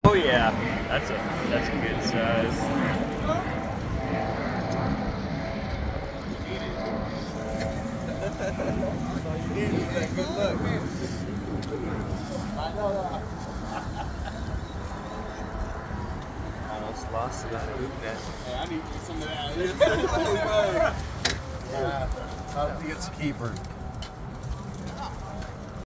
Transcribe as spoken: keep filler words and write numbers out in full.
Oh yeah, that's a that's a good size. All you need is that good luck. Almost lost it on the hoop net. Hey, I need some of that. Yeah, I'll get a keeper.